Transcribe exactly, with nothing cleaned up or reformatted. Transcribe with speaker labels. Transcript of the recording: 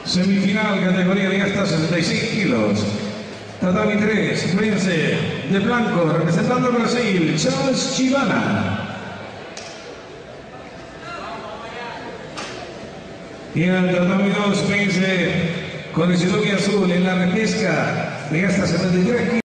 Speaker 1: Semifinal, categoría de hasta sesenta y seis kilos. Tatami tres, vence de blanco, representando a Brasil, Charles Chivana. Y en el tatami dos, vence con el Suzuki azul en la repesca de hasta setenta y tres kilos.